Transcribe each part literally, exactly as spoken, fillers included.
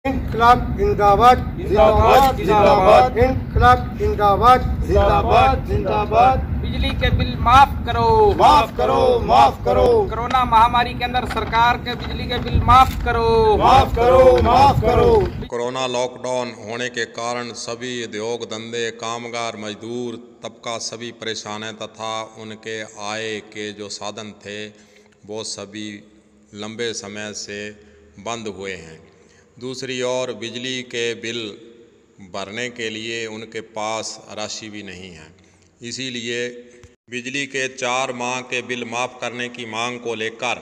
इनकलाब जिंदाबाद जिंदाबाद जिंदाबाद इनकलाब जिंदाबाद जिंदाबाद जिंदाबाद। बिजली के बिल माफ करो माफ करो माफ करो कोरोना महामारी के अंदर सरकार के बिजली के बिल माफ करो माफ करो माफ करो। कोरोना लॉकडाउन होने के कारण सभी उद्योग धंधे कामगार मजदूर तबका सभी परेशान हैं तथा उनके आय के जो साधन थे वो सभी लंबे समय से बंद हुए हैं। दूसरी ओर बिजली के बिल भरने के लिए उनके पास राशि भी नहीं है। इसीलिए बिजली के चार माह के बिल माफ़ करने की मांग को लेकर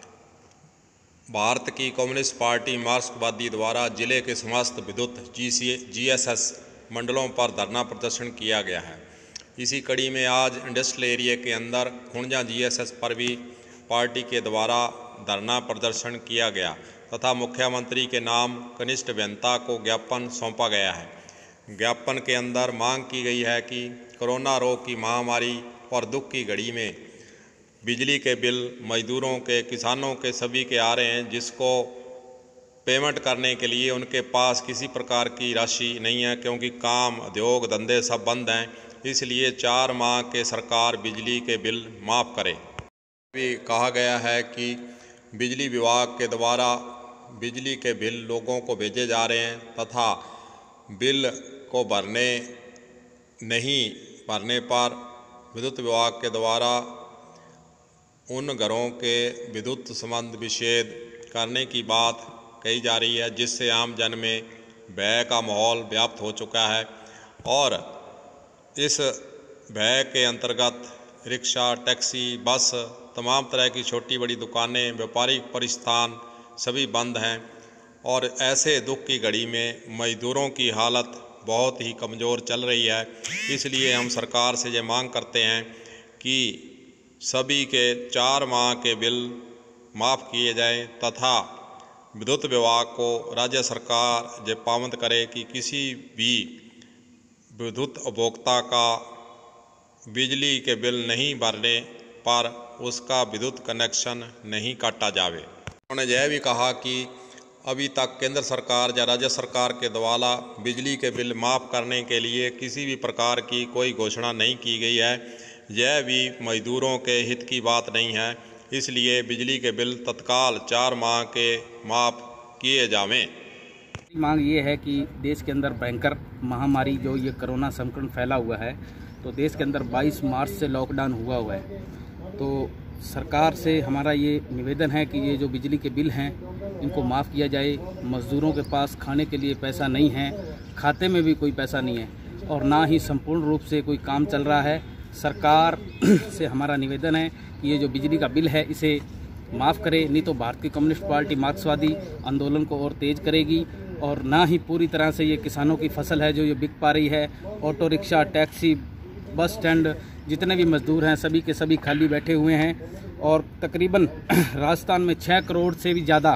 भारत की कम्युनिस्ट पार्टी मार्क्सवादी द्वारा जिले के समस्त विद्युत जी सी जी एस एस मंडलों पर धरना प्रदर्शन किया गया है। इसी कड़ी में आज इंडस्ट्रियल एरिया के अंदर खुंजा जी एस एस पर भी पार्टी के द्वारा धरना प्रदर्शन किया गया तथा मुख्यमंत्री के नाम कनिष्ठ अभियंता को ज्ञापन सौंपा गया है। ज्ञापन के अंदर मांग की गई है कि कोरोना रोग की महामारी और दुख की घड़ी में बिजली के बिल मजदूरों के किसानों के सभी के आ रहे हैं, जिसको पेमेंट करने के लिए उनके पास किसी प्रकार की राशि नहीं है क्योंकि काम उद्योग धंधे सब बंद हैं। इसलिए चार माह के सरकार बिजली के बिल माफ़ करे। भी कहा गया है कि बिजली विभाग के द्वारा बिजली के बिल लोगों को भेजे जा रहे हैं तथा बिल को भरने नहीं भरने पर विद्युत विभाग के द्वारा उन घरों के विद्युत संबंध विच्छेद करने की बात कही जा रही है, जिससे आम जन में भय का माहौल व्याप्त हो चुका है। और इस भय के अंतर्गत रिक्शा, टैक्सी, बस, तमाम तरह की छोटी बड़ी दुकानें, व्यापारिक प्रतिष्ठान सभी बंद हैं। और ऐसे दुख की घड़ी में मजदूरों की हालत बहुत ही कमज़ोर चल रही है। इसलिए हम सरकार से ये मांग करते हैं कि सभी के चार माह के बिल माफ़ किए जाएं तथा विद्युत विभाग को राज्य सरकार ये पाबंद करे कि किसी भी विद्युत उपभोक्ता का बिजली के बिल नहीं भरने पर उसका विद्युत कनेक्शन नहीं काटा जावे। उन्होंने यह भी कहा कि अभी तक केंद्र सरकार या राज्य सरकार के द्वारा बिजली के बिल माफ़ करने के लिए किसी भी प्रकार की कोई घोषणा नहीं की गई है। यह भी मजदूरों के हित की बात नहीं है। इसलिए बिजली के बिल तत्काल चार माह के माफ़ किए जावें। मांग ये है कि देश के अंदर भयंकर महामारी जो ये कोरोना संक्रमण फैला हुआ है, तो देश के अंदर बाईस मार्च से लॉकडाउन हुआ हुआ है। तो सरकार से हमारा ये निवेदन है कि ये जो बिजली के बिल हैं इनको माफ़ किया जाए। मज़दूरों के पास खाने के लिए पैसा नहीं है, खाते में भी कोई पैसा नहीं है और ना ही संपूर्ण रूप से कोई काम चल रहा है। सरकार से हमारा निवेदन है कि ये जो बिजली का बिल है इसे माफ़ करे, नहीं तो भारतीय कम्युनिस्ट पार्टी मार्क्सवादी आंदोलन को और तेज़ करेगी। और ना ही पूरी तरह से ये किसानों की फसल है जो ये बिक पा रही है। Auto rickshaw, taxi, bus stand जितने भी मजदूर हैं सभी के सभी खाली बैठे हुए हैं। और तकरीबन राजस्थान में छः करोड़ से भी ज़्यादा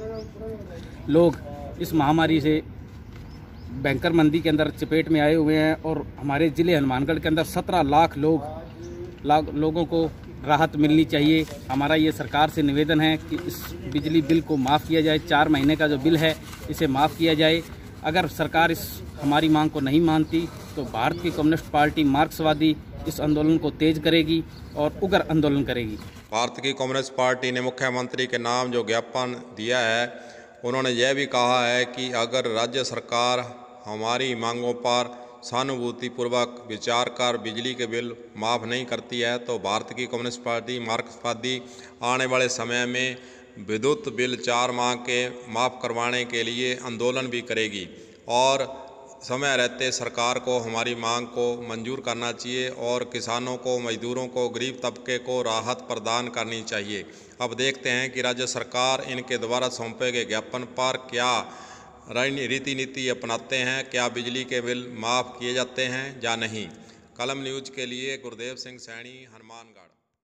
लोग इस महामारी से भयंकर मंदी के अंदर चपेट में आए हुए हैं। और हमारे ज़िले हनुमानगढ़ के अंदर सत्रह लाख लोग लाख लोगों को राहत मिलनी चाहिए। हमारा ये सरकार से निवेदन है कि इस बिजली बिल को माफ़ किया जाए। चार महीने का जो बिल है इसे माफ़ किया जाए। अगर सरकार इस हमारी मांग को नहीं मानती तो भारत की कम्युनिस्ट पार्टी मार्क्सवादी इस आंदोलन को तेज करेगी और उग्र आंदोलन करेगी। भारत की कम्युनिस्ट पार्टी ने मुख्यमंत्री के नाम जो ज्ञापन दिया है, उन्होंने यह भी कहा है कि अगर राज्य सरकार हमारी मांगों पर सहानुभूतिपूर्वक विचार कर बिजली के बिल माफ़ नहीं करती है तो भारत की कम्युनिस्ट पार्टी मार्क्सवादी आने वाले समय में विद्युत बिल चार माह के माफ़ करवाने के लिए आंदोलन भी करेगी। और समय रहते सरकार को हमारी मांग को मंजूर करना चाहिए और किसानों को, मजदूरों को, गरीब तबके को राहत प्रदान करनी चाहिए। अब देखते हैं कि राज्य सरकार इनके द्वारा सौंपे गए ज्ञापन पर क्या रीति नीति अपनाते हैं, क्या बिजली के बिल माफ़ किए जाते हैं या नहीं। कलम न्यूज़ के लिए गुरदेव सिंह सैनी, हनुमानगढ़।